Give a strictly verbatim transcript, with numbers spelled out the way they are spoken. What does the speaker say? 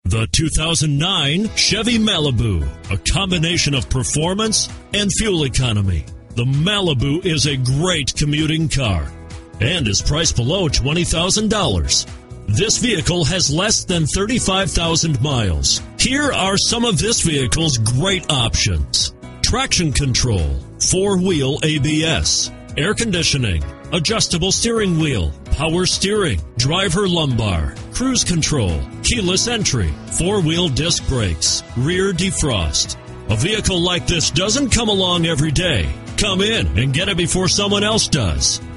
The two thousand nine Chevy Malibu, a combination of performance and fuel economy. The Malibu is a great commuting car and is priced below twenty thousand dollars. This vehicle has less than thirty-five thousand miles. Here are some of this vehicle's great options: traction control, four-wheel A B S, air conditioning, adjustable steering wheel, power steering, driver lumbar, cruise control, keyless entry, four-wheel disc brakes, rear defrost. A vehicle like this doesn't come along every day. Come in and get it before someone else does.